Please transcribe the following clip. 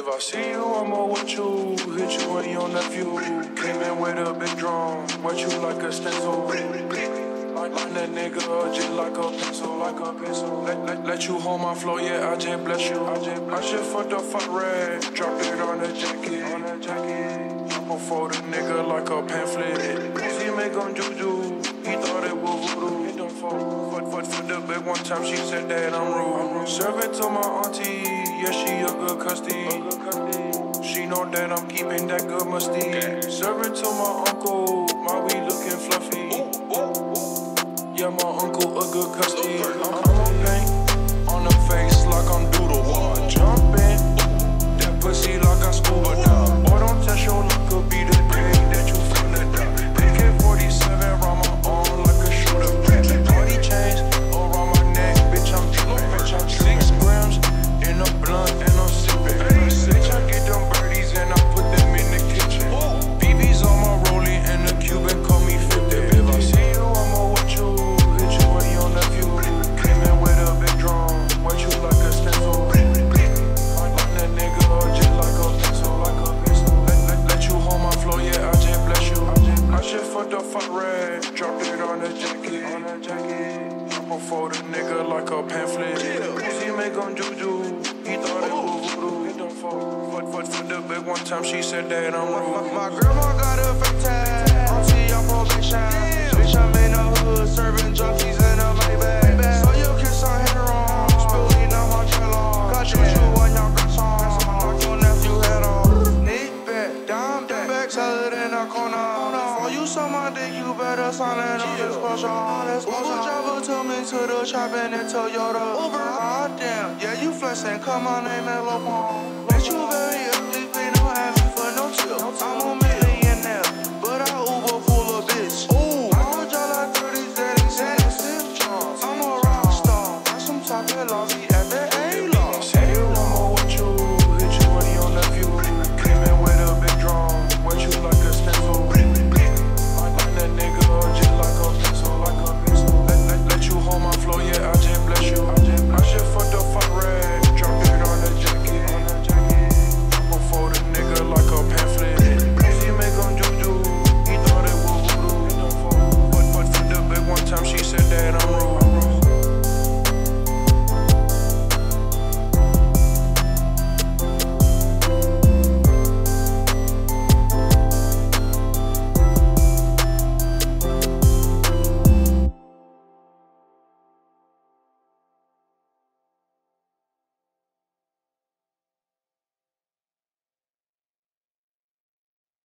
If I see you, I'ma with you. Hit you and your nephew. Came in with a big drum. Wet you like a stencil. Line that nigga up just like a pencil, like a pencil. Let you hold my flow, yeah, I just bless you. I just fucked up fuck red. Dropped it on the jacket. I'ma fold a nigga like a pamphlet. Pussy make him juju. He thought it was voodoo. He don't fall. For the big one time, she said that I'm rude. Serving to my auntie, yeah, she a good custody. She know that I'm keeping that good musty. Serving to my uncle, my weed looking fluffy. Yeah, my uncle a good custody. I'm a paint on the face like I'm doodle. I jump in that pussy like I'm scuba dive. Boy, don't test your luck, could be the day that you finna die. AK-47 round my arm like a shooter. Party chains around my neck, bitch, I'm trippin'. 6 grams in a blunt and I'm sippin'. Bitch, I get them birdies and I put them in the kitchen. BB's on my rollie and the Cuban call me 50. If I see you, I'ma watch you. Hit you and your nephew. Came in with a big drum. Wet you like a stencil. Line that nigga up just like a pencil, like a pencil. Let you hold my flow, yeah, I just bless you. I just fucked up fuck red. Dropped it on the jacket. I'ma fold a nigga like a pamphlet. Pussy make him juju. He thought it was voodoo. He don't fall. For the big one time, she said that I'm rude. My grandma got a fake tag. I'm see on probation. Bitch, I'm in the hood, serving junkies in a Maybach. So you kiss on head wrong. Spilling out my jello. Got you when y'all got some. Knock your nephew head off. Nick back, down back, tell it in the corner. For you suck my dick, you better sign it on disclosure. Uber driver took me to the shop and then Toyota. Uber, goddamn, yeah, you flexing, cause my name is Lopon.